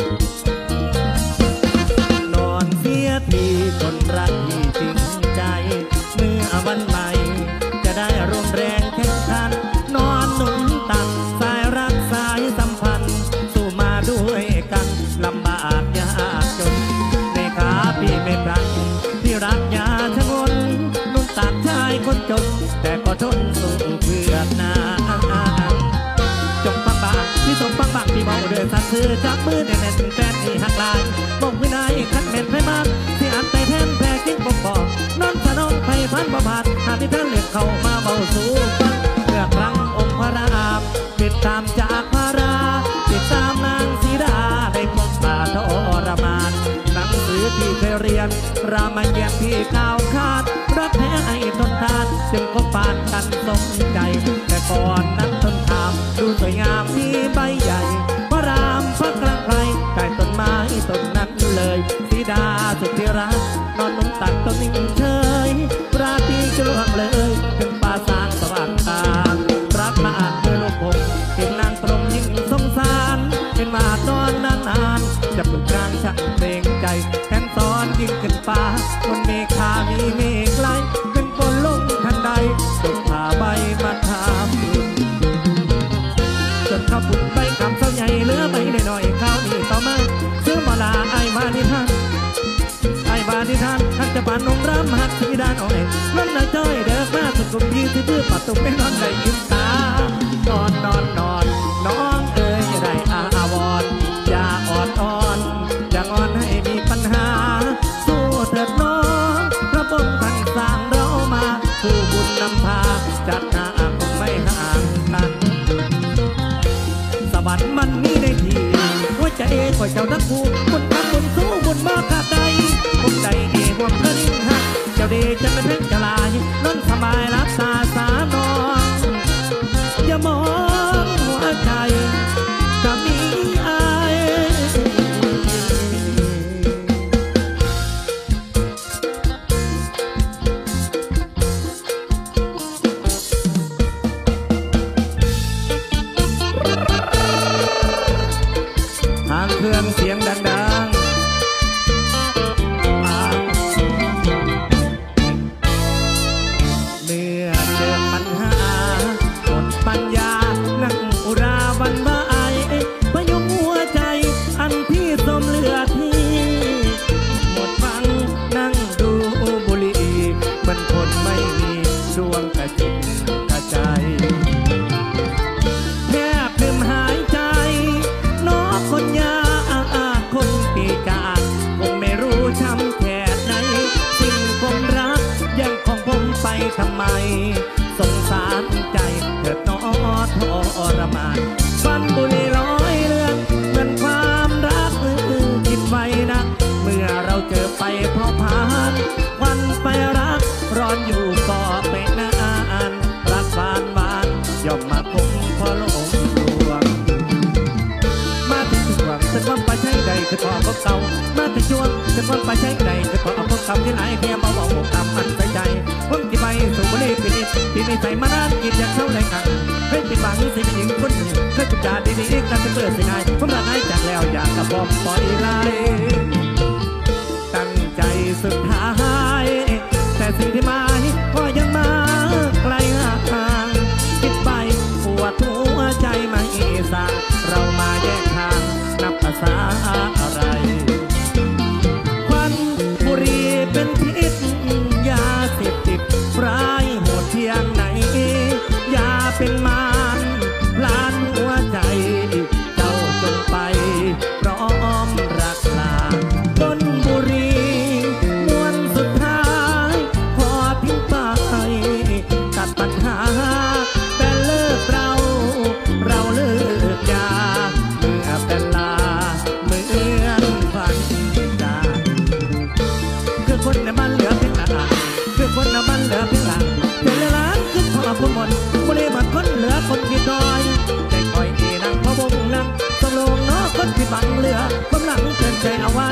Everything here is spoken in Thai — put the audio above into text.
นอนเสียทีคนรักที่จริงใจเมื่อวันใหม่จะได้ร่วมแรงแข่งขันนอนหนุนตักสายรักสายสัมพันธ์สู้มาด้วยกันลำบากยากจนในขาพี่ไม่ปรังที่รักยาชะงนนุ่นตักชายคนจนแต่ก็ทนสู้เพื่อนาจงปังปังที่ทรงปังปังที่เบาเดือดสัตว์ซื้อจับมือแน่นแฟนที่หักลายบอกวินัยขัดเม็ดไฟมันที่อันใจแทนแพ้กิ้งบอกบอกนอนสนองไฟพันบ่ผ่านหากที่ท่านเลือกเข้ามาเบาสู้ฟังเมื่อครั้งองค์พระรามติดตามจากพระราติดตามนางสีดาได้พบป่าทรมานหนังสือที่เคยเรียนรามเกียรติที่ก้าวขาดรักแท้ไอ้ทนทานจึงก็ปานกันสมใจแต่ก่อนนั้นต้นขามดูสวยงามที่ใบใหญ่พระรามพระกลางไกลใต้ต้นไม้ต้นนั้นเลยสีดาสุดที่รักนอนนุ่งตักต้นนิ่งเฉยราตรีจลวงเลยถึงป่าสางสว่างตารักมาอ่านเมื่อลูกผมเห็นนางตรงยิ่งสงสารเห็นมาตอนนานๆจะปลุกกลางชักเพลงใจแทนตอนยิ่งขึ้นป่าคนเมฆามีเมฆไหลเป็นฝนลงทันใดตกผ่าใบมาทำจนข้าวปุ่นใบคำเศร้าใหญ่เหลือใบหน่อยๆข้าวนี่ต่อมาซื้อมาลาไอ้มานิทานไอ้บานิทานหักจะปานนงรำหักสีดานอ่อยนั่นนายจ้อยเด็กมาสุดกุมยีที่ตื้อปัดตุกไม่นอนได้ยิ้มตานอนน้องเอ๋ยได้อาวรอย่าอ่อนอย่างอ่อนให้มีปัญหาสู้เถิดน้องพระองค์ท่านสร้างเรามาผู้บุญนำพาจัดหาคงไม่ห่างกันสวรรค์มันมีได้ทีหัวใจก็เจ้านักผู้บุญทำบุญสู้บุญมาขาดใดบุญใจห่วงกระดิ่งหักเจ้าเดชจะเป็นเพ่งจะลายนั่นสบายรักษาสานองอย่ามองหัวใจจะมีอายทางเครื่องเสียงดังเมื่อเจอปัญหาหมดปัญญานั่งอุราวันบ่ายพยุงหัวใจอันพี่สมเหลือที่หมดฟังนั่งดูบุหรี่เหมือนคนไม่มีดวงกระจิตกระใจแทบลืมหายใจน้องคนยาคนปีกาคงไม่รู้ช้ำแค่ไหนสิ่งผมรักยังของผมไปทำไมสงสารใจเถิดน้อทรมานฟันบุหรี่ร้อยเรือนเหมือนความรักคิดไว้นะเมื่อเราเจอไปพอผ่านควันไปรักร้อนอยู่ก็ไปนานรักบานย่อมมาคงพอลงดวงมาถึงช่วงฉันว่าไปใช้ใดคือพอพบเก่ามาถึงช่วงฉันว่าไปใช้ใดคือพอพบเก่าที่ไหนแค่เบาๆทำมันใส่ใจผมที่ไปสู่บุรีปีนี้ที่นี่ใส่มานานกินอยากเข้าในขังให้ปิดบังสิเป็นหญิงคนหนึ่งเคยจุดจ่าดีๆกันจะเกิดสิ่งใดผมรักให้จากแล้วอยากกระบอกปล่อยไหลตั้งใจสุดท้ายแต่สิ่งที่หมายก็ยังมาไกลห่างคิดไปปวดหัวใจไม่สั่งเรามาแยกทางนับภาษาอะไรควันบุหรี่เป็นพิษยาเสพติดร้ายโหดเพียงไหนอย่าเป็นมารพลานหัวใจเจ้าจงไปพร้อมรักษาต้นบุหรี่มวนสุดท้ายพอทิ้งไปตัดปัญหาแต่เลิกเราเลิกยาเมื่อเป็นลาเหมือนพันดาคือคนในบ้านเหลือเพียงหลังคือคนในบ้านเหลือเพียงหลังเดือดร้อนคือพอผู้หมดบุหรี่หมดคนเหลือคนที่ดอยใจคอยนั่งพะวงนั่งต้องลงเนาะคนที่บังเหลือความหลังเตือนใจเอาไว้